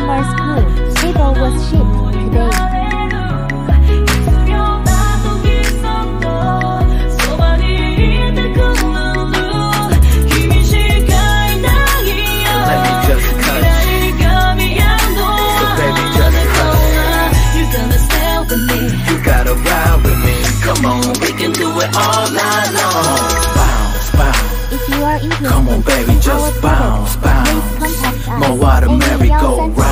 our school, table was shipped today. Come on, we can do it all night long. Bounce, bounce. If you are interested, come on, baby, just bounce, bounce. More water, merry-go-round.